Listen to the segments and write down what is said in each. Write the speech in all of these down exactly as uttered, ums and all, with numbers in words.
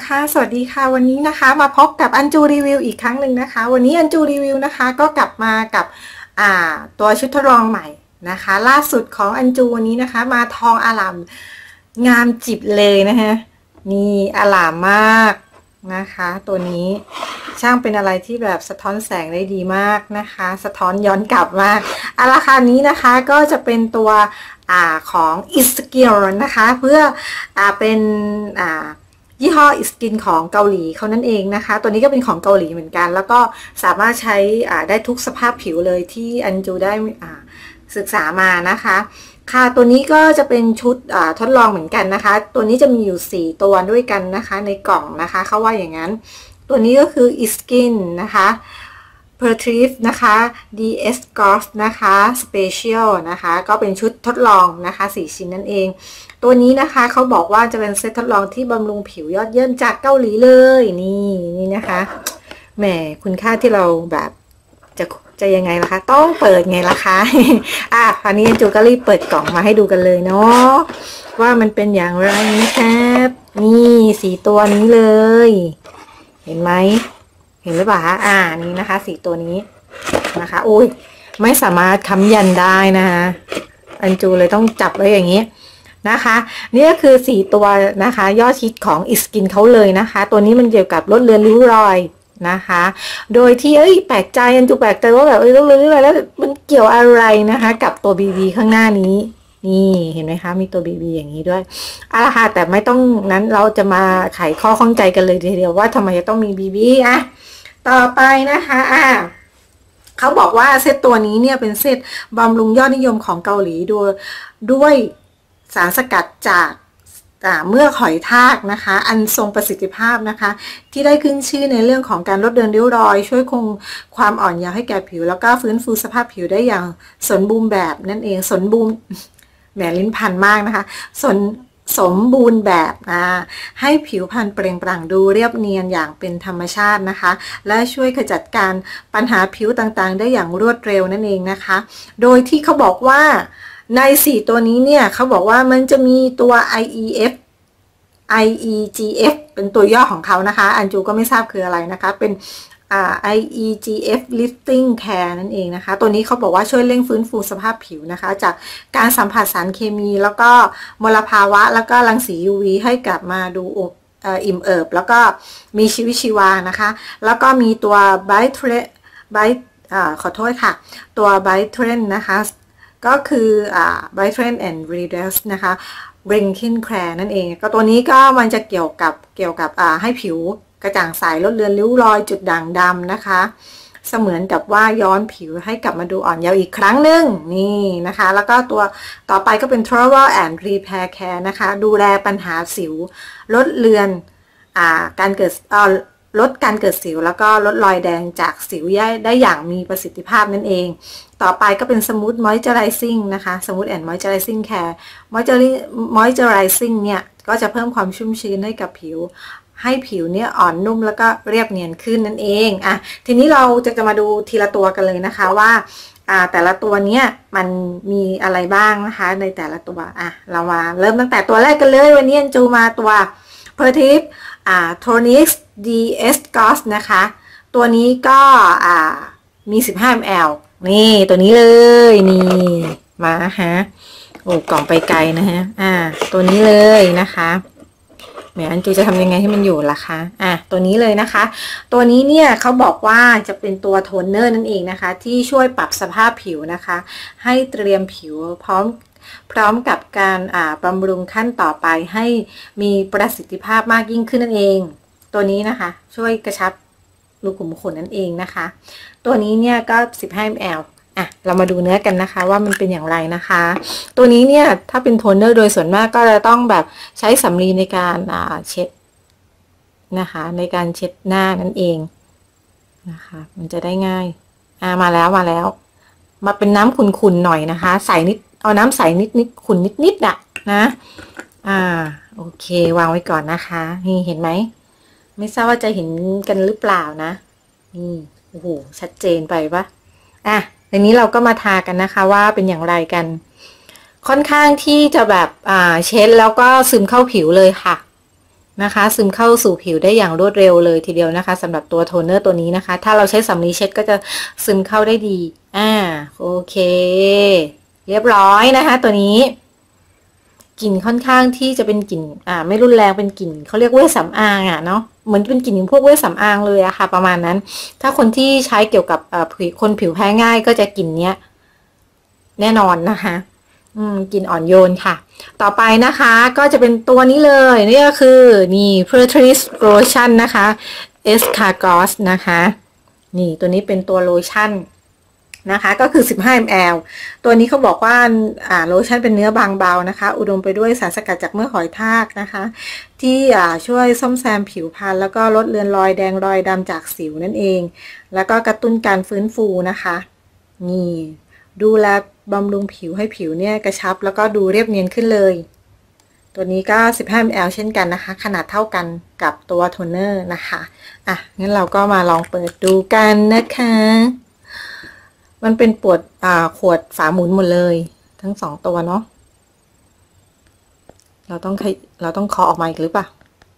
นะคะสวัสดีค่ะวันนี้นะคะมาพบกับอันจูรีวิวอีกครั้งหนึ่งนะคะวันนี้อันจูรีวิวนะคะก็กลับมากับอ่าตัวชุดทดลองใหม่นะคะล่าสุดของอันจูวันนี้นะคะมาทองอลามงามจิบเลยนะคะนี่อลามมากนะคะตัวนี้ช่างเป็นอะไรที่แบบสะท้อนแสงได้ดีมากนะคะสะท้อนย้อนกลับมากอาราคานี้นะคะก็จะเป็นตัวอ่าของอิสกิลนะคะเพื่ออ่าเป็นอ่ายี่ห้ออิสกินของเกาหลีเขานั่นเองนะคะตัวนี้ก็เป็นของเกาหลีเหมือนกันแล้วก็สามารถใช้ได้ทุกสภาพผิวเลยที่อันจูได้ศึกษามานะคะค่ะตัวนี้ก็จะเป็นชุดทดลองเหมือนกันนะคะตัวนี้จะมีอยู่สี่ตัวด้วยกันนะคะในกล่องนะคะเขาว่าอย่างนั้นตัวนี้ก็คือ Iskin นะคะ p e r t r i v e นะคะ ดี เอส Golf นะคะ Special นะคะก็เป็นชุดทดลองนะคะสี่ชิ้นนั่นเองตัวนี้นะคะเขาบอกว่าจะเป็นเซตทดลองที่บำรุงผิวยอดเยี่ยมจากเกาหลีเลยนี่นี่นะคะแหมคุณค่าที่เราแบบจะจะยังไงล่ะคะต้องเปิดไงล่ะคะอ่ะคราวนี้จูก็รีบเปิดกล่องมาให้ดูกันเลยเนาะว่ามันเป็นอย่างไรนะครับนี่สีตัวนี้เลยเห็นไหมเห็นหรือเปล่าคะอ่านี่นะคะสีตัวนี้นะคะอุ้ยไม่สามารถค้ำยันได้นะคะอันจูเลยต้องจับไว้อย่างนี้นะคะนี่ก็คือสี่ตัวนะคะยอดฮิตของอิสกินเขาเลยนะคะตัวนี้มันเกี่ยวกับลดเลือนริ้วรอยนะคะโดยที่เอ้ยแปลกใจอันจูแปลกใจว่าแบบเอ้ยลดเลือนริ้วรอยแล้วมันเกี่ยวอะไรนะคะกับตัว บี บี ข้างหน้านี้นี่เห็นไหมคะมีตัว บี บี อย่างนี้ด้วยเอาละค่ะแต่ไม่ต้องนั้นเราจะมาไขข้อข้องใจกันเลยทีเดียวว่าทำไมจะต้องมี บี บี อ่ะต่อไปนะคะอ่ะเขาบอกว่าเซตตัวนี้เนี่ยเป็นเซตบำรุงยอดนิยมของเกาหลีด้วยด้วยสารสกัดจากเมือกหอยทากนะคะอันทรงประสิทธิภาพนะคะที่ได้ขึ้นชื่อในเรื่องของการลดเลือนริ้วรอยช่วยคงความอ่อนเยาว์ให้แก่ผิวแล้วก็ฟื้นฟูสภาพผิวได้อย่างสมบูรณ์แบบนั่นเองสมบูรณ์แหมลิ้นพันมากนะคะสนสมบูรณ์แบบอ่าให้ผิวพรรณเปล่งปลั่งดูเรียบเนียนอย่างเป็นธรรมชาตินะคะและช่วยขจัดการปัญหาผิวต่างๆได้อย่างรวดเร็วนั่นเองนะคะโดยที่เขาบอกว่าในสี่ตัวนี้เนี่ยเขาบอกว่ามันจะมีตัว ไอ อี เอฟ ไอ อี จี เอฟ เป็นตัวย่อของเขานะคะอันจูก็ไม่ทราบคืออะไรนะคะเป็นอ่า ไอ อี จี เอฟ Lifting Care นั่นเองนะคะตัวนี้เขาบอกว่าช่วยเร่งฟื้นฟูสภาพผิวนะคะจากการสัมผัสสารเคมีแล้วก็มลภาวะแล้วก็รังสี ยู วี ให้กลับมาดูอิ่มเอิบแล้วก็มีชีวิตชีวานะคะแล้วก็มีตัว Bright Bright อ่าขอโทษค่ะตัว Bright Trend นะคะก็คืออ่า Bright Trend and Reduce นะคะ Brinkin Care นั่นเองก็ตัวนี้ก็มันจะเกี่ยวกับเกี่ยวกับอ่าให้ผิวกระจ่างใสลดเลือนริ้วรอยจุดด่างดำนะคะเสมือนกับว่าย้อนผิวให้กลับมาดูอ่อนเยาว์อีกครั้งหนึ่งนี่นะคะแล้วก็ตัวต่อไปก็เป็น Travel and Repair Care นะคะดูแลปัญหาสิวลดเลือนอ่าการเกิดอ่าลดการเกิดสิวแล้วก็ลดรอยแดงจากสิวได้อย่างมีประสิทธิภาพนั่นเองต่อไปก็เป็น Smooth Moisturizing นะคะ Smooth and Moisturizing Care Moisturizing เนี่ยก็จะเพิ่มความชุ่มชื้นให้กับผิวให้ผิวเนี่ยอ่อนนุ่มแล้วก็เรียบเนียนขึ้นนั่นเองอ่ะทีนี้เราจะจะมาดูทีละตัวกันเลยนะคะว่าอ่าแต่ละตัวเนี้ยมันมีอะไรบ้างนะคะในแต่ละตัวอ่ะเรามาเริ่มตั้งแต่ตัวแรกกันเลยวันนี้จูมาตัว p e r t i v e อ่า Tonix ดี เอส Gloss นะคะตัวนี้ก็อ่ามีสิบห้ามิลลิลิตรนี่ตัวนี้เลยนี่มาฮะโอ้กล่องไปไกลนะฮะอ่าตัวนี้เลยนะคะแหมอันจูจะทำยังไงให้มันอยู่ล่ะคะอ่ะตัวนี้เลยนะคะตัวนี้เนี่ยเขาบอกว่าจะเป็นตัวโทนเนอร์นั่นเองนะคะที่ช่วยปรับสภาพผิวนะคะให้เตรียมผิวพร้อมพร้อมกับการอ่าบำรุงขั้นต่อไปให้มีประสิทธิภาพมากยิ่งขึ้นนั่นเองตัวนี้นะคะช่วยกระชับรูขุมขนนั่นเองนะคะตัวนี้เนี่ยก็สิบห้ามิลลิลิตรอ่ะเรามาดูเนื้อกันนะคะว่ามันเป็นอย่างไรนะคะตัวนี้เนี่ยถ้าเป็นโทนเนอร์โดยส่วนมากก็จะต้องแบบใช้สำลีในการอ่าเช็ดนะคะในการเช็ดหน้านั่นเองนะคะมันจะได้ง่ายอ่ามาแล้วมาแล้วมาเป็นน้ำขุ่นๆหน่อยนะคะใส่นิดเอาน้ำใส่นิดนิดขุ่นนิดนิดอะนะอ่าโอเควางไว้ก่อนนะคะนี่เห็นไหมไม่ทราบว่าจะเห็นกันหรือเปล่านะนี่โอ้โหชัดเจนไปปะอ่ะทีนี้เราก็มาทากันนะคะว่าเป็นอย่างไรกันค่อนข้างที่จะแบบอ่าเช็ดแล้วก็ซึมเข้าผิวเลยค่ะนะคะ ซึมเข้าสู่ผิวได้อย่างรวดเร็วเลยทีเดียวนะคะสำหรับตัวโทนเนอร์ตัวนี้นะคะถ้าเราใช้สำลีเช็ดก็จะซึมเข้าได้ดีอ่าโอเคเรียบร้อยนะคะตัวนี้กลิ่นค่อนข้างที่จะเป็นกลิ่นอ่าไม่รุนแรงเป็นกลิ่นเขาเรียกเวชสำอางอ่ะเนาะเหมือนเป็นกลิ่นพวกเวชสำอางเลยอะค่ะประมาณนั้นถ้าคนที่ใช้เกี่ยวกับอ่าคนผิวแพ้ง่ายก็จะกลิ่นเนี้ยแน่นอนนะคะอืมกลิ่นอ่อนโยนค่ะต่อไปนะคะก็จะเป็นตัวนี้เลยนี่ก็คือนี่ Purtris Lotion นะคะ Escargot นะคะนี่ตัวนี้เป็นตัวโลชั่นนะคะก็คือสิบห้ามิลลิลิตร ตัวนี้เขาบอกว่าอ่าโลชั่นเป็นเนื้อบางเบานะคะอุดมไปด้วยสารสกัดจากเมือกหอยทากนะคะที่อ่าช่วยซ่อมแซมผิวพรรณแล้วก็ลดเลือนรอยแดงรอยดำจากสิวนั่นเองแล้วก็กระตุ้นการฟื้นฟูนะคะนี่ดูแลบำรุงผิวให้ผิวเนี่ยกระชับแล้วก็ดูเรียบเนียนขึ้นเลยตัวนี้ก็สิบห้ามิลลิลิตร เช่นกันนะคะขนาดเท่ากันกับตัวโทนเนอร์นะคะอ่ะงั้นเราก็มาลองเปิดดูกันนะคะมันเป็นปวดอ่าขวดฝาหมุนหมดเลยทั้งสองตัวเนาะเราต้องเราต้องเคาะออกมาอีกหรือเปล่า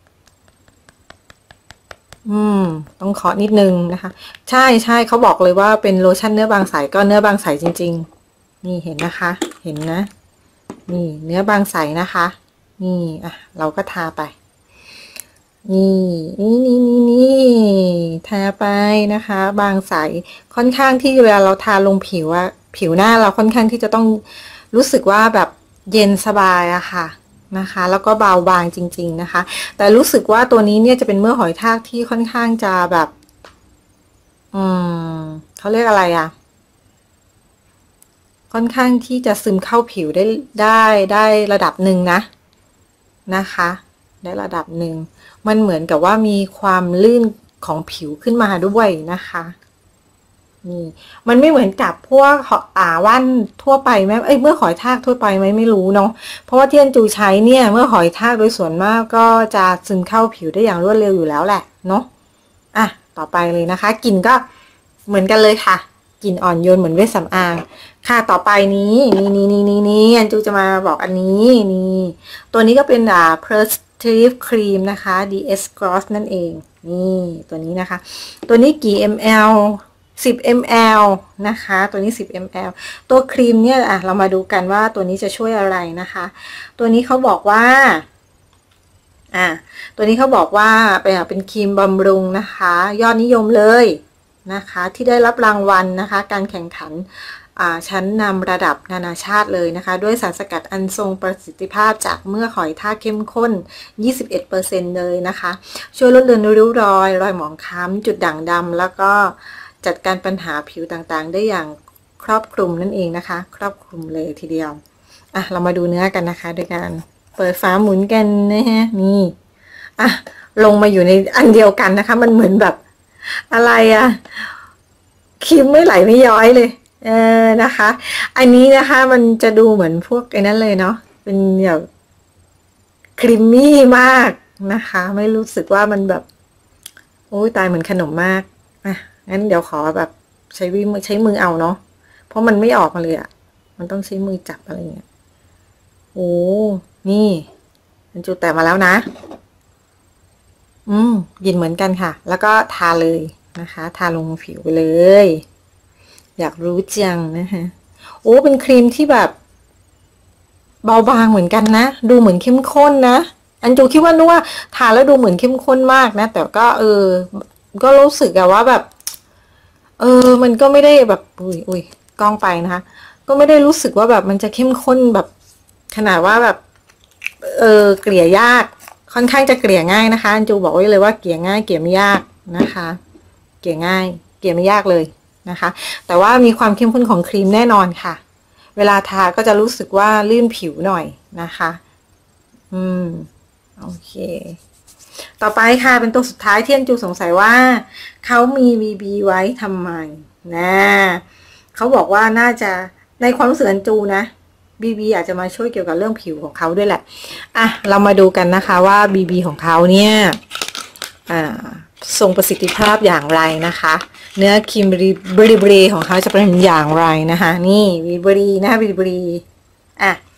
อืมต้องเคาะนิดนึงนะคะใช่ใช่เขาบอกเลยว่าเป็นโลชั่นเนื้อบางใสก็เนื้อบางใสจริงๆนี่เห็นนะคะเห็นนะนี่เนื้อบางใสนะคะนี่อ่ะเราก็ทาไปนี่นี่นี่นี่นี่ทาไปนะคะบางใสค่อนข้างที่เวลาเราทาลงผิวอะผิวหน้าเราค่อนข้างที่จะต้องรู้สึกว่าแบบเย็นสบายอะค่ะนะคะแล้วก็เบาบางจริงๆนะคะแต่รู้สึกว่าตัวนี้เนี่ยจะเป็นเมือกหอยทากที่ค่อนข้างจะแบบอืมเขาเรียกอะไรอะค่อนข้างที่จะซึมเข้าผิวได้ได้ได้ระดับหนึ่งนะนะคะได้ระดับหนึ่งมันเหมือนกับว่ามีความลื่นของผิวขึ้นมาด้วยนะคะนี่มันไม่เหมือนกับพวกอ่าว่านทั่วไปไหมเอ้ยเมื่อหอยทากทั่วไปไหมไม่รู้เนาะเพราะว่าที่อันจูใช้เนี่ยเมื่อหอยทากโดยส่วนมากก็จะซึมเข้าผิวได้อย่างรวดเร็วอยู่แล้วแหละเนาะอ่ะต่อไปเลยนะคะกลิ่นก็เหมือนกันเลยค่ะกลิ่นอ่อนโยนเหมือนเวชสำอางค่ะต่อไปนี้นี่นี่นี่นี่นี่อันจูจะมาบอกอันนี้นี่ตัวนี้ก็เป็นอ่า Prestige Cream นะคะ ดี เอส Gloss นั่นเองนี่ตัวนี้นะคะตัวนี้กี่ มล สิบ มิลลิลิตร นะคะตัวนี้สิบ มิลลิลิตร ตัวครีมเนี่ยอ่ะเรามาดูกันว่าตัวนี้จะช่วยอะไรนะคะตัวนี้เขาบอกว่าอ่ะตัวนี้เขาบอกว่าเป็นเป็นครีมบำรุงนะคะยอดนิยมเลยนะคะที่ได้รับรางวัลนะคะการแข่งขันชั้นนำระดับนานาชาติเลยนะคะด้วยสารสกัดอันทรงประสิทธิภาพจากเมือกหอยทากเข้มข้น ยี่สิบเอ็ดเปอร์เซ็นต์ เลยนะคะช่วยลดเลือนริ้วรอยรอยหมองคล้ำจุดด่างดำแล้วก็จัดการปัญหาผิวต่างๆได้อย่างครอบคลุมนั่นเองนะคะครอบคลุมเลยทีเดียวอ่ะเรามาดูเนื้อกันนะคะโดยการเปิดฝาหมุนกันนะฮะนี่อ่ะลงมาอยู่ในอันเดียวกันนะคะมันเหมือนแบบอะไรอะครีมไม่ไหลไม่ย้อยเลยเออนะคะอันนี้นะคะมันจะดูเหมือนพวกไอ้นั้นเลยเนาะเป็นแบบครีมมี่มากนะคะไม่รู้สึกว่ามันแบบโอ้ยตายเหมือนขนมมากอ่ะงั้นเดี๋ยวขอแบบใช้มือใช้มือเอาเนาะเพราะมันไม่ออกมาเลยอะมันต้องใช้มือจับอะไรเงี้ยโอ้นี่มันจุดแต่มาแล้วนะอืมยินเหมือนกันค่ะแล้วก็ทาเลยนะคะทาลงผิวไปเลยอยากรู้จังนะคะโอ้เป็นครีมที่แบบเบาบางเหมือนกันนะดูเหมือนเข้มข้นนะอันจูคิดว่านึกว่าทาแล้วดูเหมือนเข้มข้นมากนะแต่ก็เออก็รู้สึกอะว่าแบบเออมันก็ไม่ได้แบบอุ้ยอุ้ยกล้องไปนะคะก็ไม่ได้รู้สึกว่าแบบมันจะเข้มข้นแบบขนาดว่าแบบเออเกลี่ยยากค่อนข้างจะเกลี่ยง่ายนะคะอันจูบอกไว้เลยว่าเกลี่ยง่ายเกลี่ยไม่ยากนะคะเกลี่ยง่ายเกลี่ยไม่ยากเลยนะคะแต่ว่ามีความเข้มข้นของครีมแน่นอนค่ะเวลาทาก็จะรู้สึกว่าลื่นผิวหน่อยนะคะอืมโอเคต่อไปค่ะเป็นตัวสุดท้ายที่อันจูสงสัยว่าเขามี บี บี ไว้ทำไมนะเขาบอกว่าน่าจะในความรู้สึกอันจูนะ บี บี อาจจะมาช่วยเกี่ยวกับเรื่องผิวของเขาด้วยแหละอ่ะเรามาดูกันนะคะว่า บี บี ของเขาเนี่ยอ่าทรงประสิทธิภาพอย่างไรนะคะเนื้อครีมบริบริบรีของเขาจะเป็นอย่างไรนะคะนี่บริบรีนะบริบรีอ่ะเข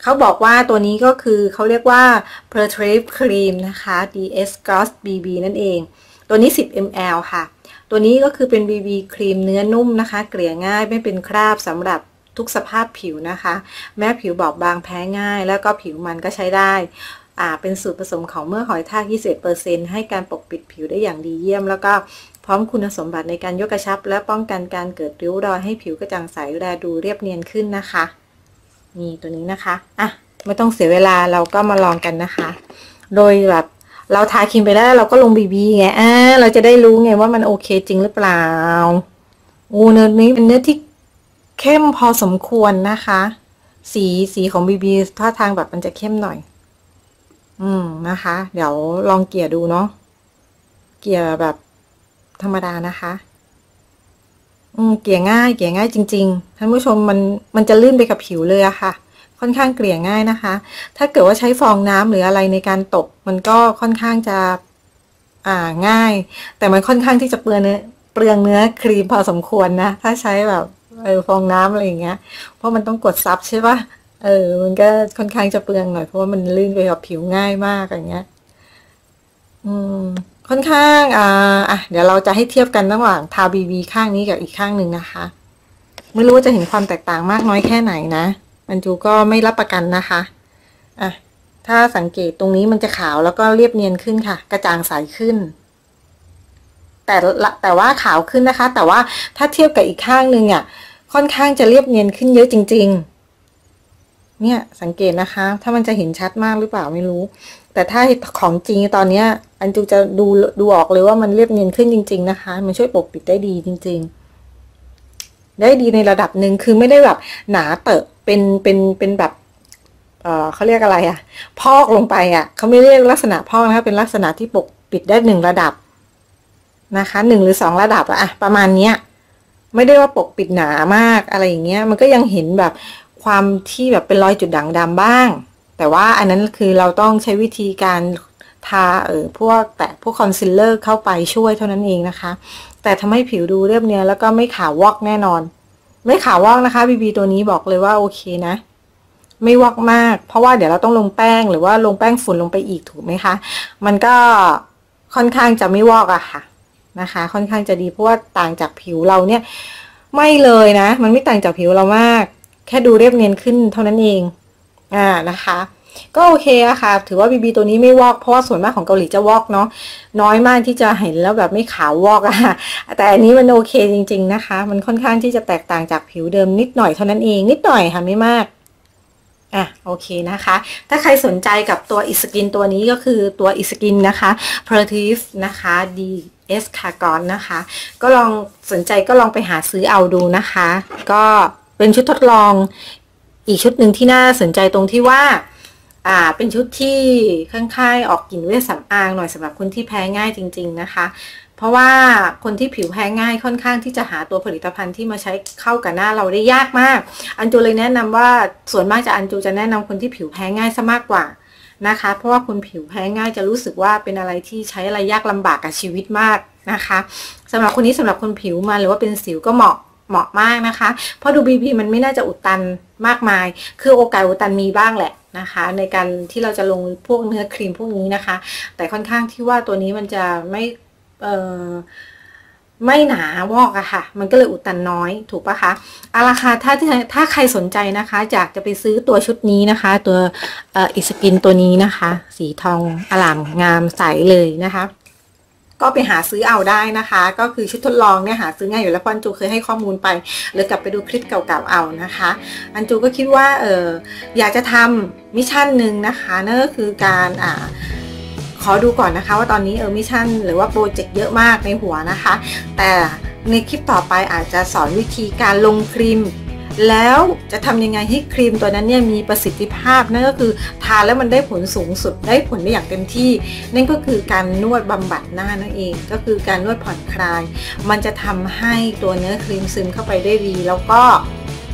เขาบอกว่าตัวนี้ก็คือเขาเรียกว่า Pertrive Cream นะคะ ดี เอส Gloss บี บี นั่นเองตัวนี้สิบ มิลลิลิตร ค่ะตัวนี้ก็คือเป็น บี บี ครีมเนื้อนุ่มนะคะเกลี่ยง่ายไม่เป็นคราบสำหรับทุกสภาพผิวนะคะแม้ผิวบอบบางแพ้ง่ายแล้วก็ผิวมันก็ใช้ได้อ่าเป็นสูตรผสมของเมือกหอยทาก ยี่สิบเอ็ดเปอร์เซ็นต์ ให้การปกปิดผิวได้อย่างดีเยี่ยมแล้วก็พร้อมคุณสมบัติในการยกกระชับและป้องกันการเกิดริ้วรอยให้ผิวกระจ่างใสแลดูเรียบเนียนขึ้นนะคะนี่ตัวนี้นะคะอ่ะไม่ต้องเสียเวลาเราก็มาลองกันนะคะโดยแบบเราทาครีมไปแล้วเราก็ลงบีบีไงอ่าเราจะได้รู้ไงว่ามันโอเคจริงหรือเปล่าโอ้เนื้อนี้เป็นเนื้อที่เข้มพอสมควรนะคะสีสีของบีบีท่าทางแบบมันจะเข้มหน่อยอืมนะคะเดี๋ยวลองเกลี่ยดูเนาะเกลี่ยแบบธรรมดานะคะอืมเกลี่ยง่ายเกลี่ยง่ายจริงๆท่านผู้ชมมันมันจะลื่นไปกับผิวเลยอะค่ะค่อนข้างเกลี่ยง่ายนะคะถ้าเกิดว่าใช้ฟองน้ำหรืออะไรในการตบมันก็ค่อนข้างจะอ่าง่ายแต่มันค่อนข้างที่จะเปลืองเนื้อเปลืองเนื้อครีมพอสมควรนะถ้าใช้แบบเออฟองน้ำอะไรอย่างเงี้ยเพราะมันต้องกดซับใช่ปะเออมันก็ค่อนข้างจะเปลืองหน่อยเพราะว่ามันลื่นไปกับผิวง่ายมากอย่างเงี้ยอืมค่อนข้างอ่าอ่ะเดี๋ยวเราจะให้เทียบกันระหว่างทาบีบีข้างนี้กับอีกข้างหนึ่งนะคะไม่รู้ว่าจะเห็นความแตกต่างมากน้อยแค่ไหนนะอันจูก็ไม่รับประกันนะคะอ่ะถ้าสังเกตตรงนี้มันจะขาวแล้วก็เรียบเนียนขึ้นค่ะกระจ่างใสขึ้นแต่แต่ว่าขาวขึ้นนะคะแต่ว่าถ้าเทียบกับอีกข้างหนึ่งอ่ะค่อนข้างจะเรียบเนียนขึ้นเยอะจริงๆเนี่ยสังเกตนะคะถ้ามันจะเห็นชัดมากหรือเปล่าไม่รู้แต่ถ้าของจริงตอนนี้อันจูจะดูดูออกเลยว่ามันเรียบเนียนขึ้นจริงๆนะคะมันช่วยปกปิดได้ดีจริงๆได้ดีในระดับหนึ่งคือไม่ได้แบบหนาเตอะเป็นเป็นเป็นแบบเออเขาเรียกอะไรอะพอกลงไปอะเขาไม่เรียกลักษณะพอกนะคะเป็นลักษณะที่ปกปิดได้หนึ่งระดับนะคะหนึ่งหรือสองระดับอะประมาณเนี้ยไม่ได้ว่าปกปิดหนามากอะไรอย่างเงี้ยมันก็ยังเห็นแบบความที่แบบเป็นรอยจุดด่างดำบ้างแต่ว่าอันนั้นคือเราต้องใช้วิธีการทาเออพวกแต่พวกคอนซีลเลอร์เข้าไปช่วยเท่านั้นเองนะคะแต่ทำให้ผิวดูเรียบเนียนแล้วก็ไม่ขาววอกแน่นอนไม่ขาววอกนะคะบีบีตัวนี้บอกเลยว่าโอเคนะไม่วอกมากเพราะว่าเดี๋ยวเราต้องลงแป้งหรือว่าลงแป้งฝุ่นลงไปอีกถูกไหมคะมันก็ค่อนข้างจะไม่วอกอะค่ะนะคะค่อนข้างจะดีเพราะว่าต่างจากผิวเราเนี่ยไม่เลยนะมันไม่ต่างจากผิวเรามากแค่ดูเรียบเนียนขึ้นเท่านั้นเองอ่านะคะก็โอเคอะค่ะถือว่าบีบีตัวนี้ไม่วอกเพราะว่าส่วนมากของเกาหลีจะวอกเนาะน้อยมากที่จะเห็นแล้วแบบไม่ขาววอกอะแต่อันนี้มันโอเคจริงๆนะคะมันค่อนข้างที่จะแตกต่างจากผิวเดิมนิดหน่อยเท่านั้นเองนิดหน่อยค่ะไม่มากอ่ะโอเคนะคะถ้าใครสนใจกับตัวอิสกินตัวนี้ก็คือตัวอิสกินนะคะ Pertrive นะคะ ดี เอส Cargon นะคะก็ลองสนใจก็ลองไปหาซื้อเอาดูนะคะก็เป็นชุดทดลองอีกชุดหนึ่งที่น่าสนใจตรงที่ว่าอ่าเป็นชุดที่ค่อนข้างออกกลิ่นเวชสำอางหน่อยสำหรับคนที่แพ้ง่ายจริงๆนะคะเพราะว่าคนที่ผิวแพ้ง่ายค่อนข้างที่จะหาตัวผลิตภัณฑ์ที่มาใช้เข้ากับหน้าเราได้ยากมากอันจูเลยแนะนำว่าส่วนมากจะอันจูจะแนะนำคนที่ผิวแพ้ง่ายซะมากกว่านะคะเพราะว่าคนผิวแพ้ง่ายจะรู้สึกว่าเป็นอะไรที่ใช้อะไรยากลำบากกับชีวิตมากนะคะสำหรับคนนี้สำหรับคนผิวมันหรือว่าเป็นสิวก็เหมาะเหมาะมากนะคะเพราะดูบีบีมันไม่น่าจะอุดตันมากมายคือโอกาสอุดตันมีบ้างแหละนะคะในการที่เราจะลงพวกเนื้อครีมพวกนี้นะคะแต่ค่อนข้างที่ว่าตัวนี้มันจะไม่เอ่อไม่หนาวอกอะค่ะมันก็เลยอุดตันน้อยถูกปะคะเอาละค่ะถ้าถ้าใครสนใจนะคะอยากจะไปซื้อตัวชุดนี้นะคะตัวเอ่ออิสกินตัวนี้นะคะสีทองอลามงามใสเลยนะคะก็ไปหาซื้อเอาได้นะคะก็คือชุดทดลองเนี่ยหาซื้อง่ายอยู่แล้วอันจูเคยให้ข้อมูลไปหรือกลับไปดูคลิปเก่าๆเอานะคะอันจูก็คิดว่าเอออยากจะทำมิชชั่นหนึ่งนะคะนั่นก็คือการอ่าขอดูก่อนนะคะว่าตอนนี้เออมิชชั่นหรือว่าโปรเจกต์เยอะมากในหัวนะคะแต่ในคลิปต่อไปอาจจะสอนวิธีการลงครีมแล้วจะทำยังไงให้ครีมตัวนั้นเนี่ยมีประสิทธิภาพนั่นก็คือทาแล้วมันได้ผลสูงสุดได้ผลได้อย่างเต็มที่นั่นก็คือการนวดบำบัดหน้านั่นเองก็คือการนวดผ่อนคลายมันจะทำให้ตัวเนื้อครีมซึมเข้าไปได้ดีแล้วก็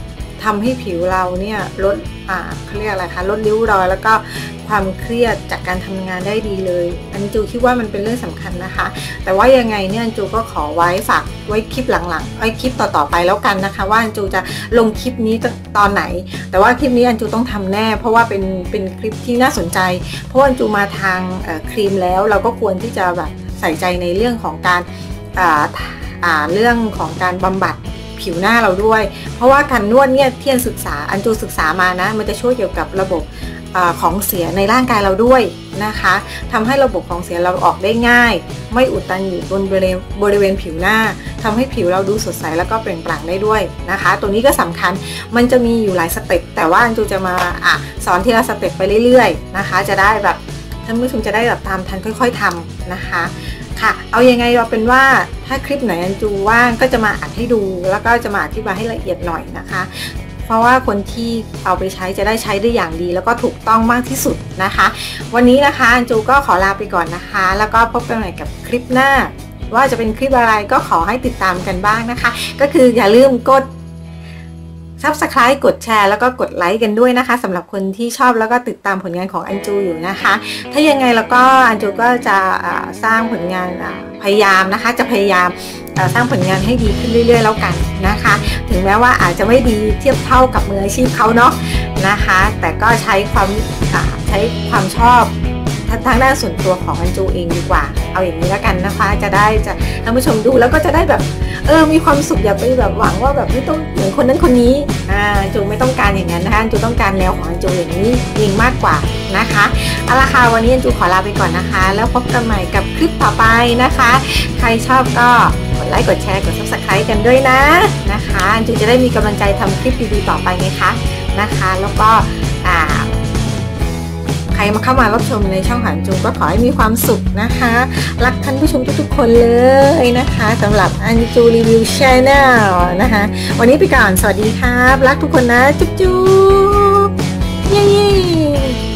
ทำให้ผิวเราเนี่ยลดอ่าเขาเรียกอะไรคะลดริ้วรอยแล้วก็ความเครียดจากการทำงานได้ดีเลยอันจูคิดว่ามันเป็นเรื่องสำคัญนะคะแต่ว่ายังไงเนี่ยอันจูก็ขอไว้ฝากไว้คลิปหลังๆไว้คลิปต่อๆไปแล้วกันนะคะว่าอันจูจะลงคลิปนี้ตอนไหนแต่ว่าคลิปนี้อันจูต้องทำแน่เพราะว่าเป็นเป็นคลิปที่น่าสนใจเพราะว่าอันจูมาทางครีมแล้วเราก็ควรที่จะแบบใส่ใจในเรื่องของการอ่าอ่าเรื่องของการบำบัดผิวหน้าเราด้วยเพราะว่าการนวดเนี่ยที่อันศึกษาอันจูศึกษามานะมันจะช่วยเกี่ยวกับระบบของเสียในร่างกายเราด้วยนะคะทำให้ระบบของเสียเราออกได้ง่ายไม่อุดตันอยู่บนบริเวณบริเวณผิวหน้าทำให้ผิวเราดูสดใสแล้วก็เปล่งปลั่งได้ด้วยนะคะตัวนี้ก็สำคัญมันจะมีอยู่หลายสเต็ปแต่ว่าอันจูจะมาอ่ะสอนทีละสเต็ปไปเรื่อยๆนะคะจะได้แบบท่านผู้ชมจะได้แบบตามทันค่อยๆทำนะคะค่ะเอายังไงเราเป็นว่าถ้าคลิปไหนอันจูว่างก็จะมาอัดให้ดูแล้วก็จะมาอธิบายให้ละเอียดหน่อยนะคะเพราะว่าคนที่เอาไปใช้จะได้ใช้ได้อย่างดีแล้วก็ถูกต้องมากที่สุดนะคะวันนี้นะคะอันจูก็ขอลาไปก่อนนะคะแล้วก็พบกันใหม่กับคลิปหน้าว่าจะเป็นคลิปอะไรก็ขอให้ติดตามกันบ้างนะคะก็คืออย่าลืมกด ซับสไครบ์ กดแชร์แล้วก็กดไลค์กันด้วยนะคะสำหรับคนที่ชอบแล้วก็ติดตามผลงานของอันจูอยู่นะคะถ้ายังไงแล้วก็อันจูก็จะสร้างผลงานพยายามนะคะจะพยายามสร้างผลงานให้ดีขึ้นเรื่อยๆแล้วกันนะคะถึงแม้ว่าอาจจะไม่ดีเทียบเท่ากับมืออาชีพเขาเนาะนะคะแต่ก็ใช้ความใช้ความชอบทางด้านส่วนตัวของอันจูเองดีกว่าเอาอย่างนี้แล้วกันนะคะจะได้จะท่านผู้ชมดูแล้วก็จะได้แบบเออมีความสุขอย่าไปแบบหวังว่าแบบไม่ต้องเหมือนคนนั้นคนนี้อ่าจูไม่ต้องการอย่างนั้นนะคะจูต้องการแนวของอันจูอย่างนี้เองมากกว่านะคะเอาละค่ะวันนี้อันจูขอลาไปก่อนนะคะแล้วพบกันใหม่กับคลิปต่อไปนะคะใครชอบก็กดไลค์กดแชร์กด ซับสไครบ์ กันด้วยนะนะคะอันจูจะได้มีกำลังใจทำคลิปดีๆต่อไปไงคะนะคะแล้วก็อ่าใครมาเข้ามารับชมในช่องหันจูก็ขอให้มีความสุขนะคะรักท่านผู้ชมทุกๆคนเลยนะคะสำหรับอันจูรีวิวชาแนลนะคะวันนี้ไปก่อนสวัสดีครับรักทุกคนนะจุ๊บจุ๊บเย้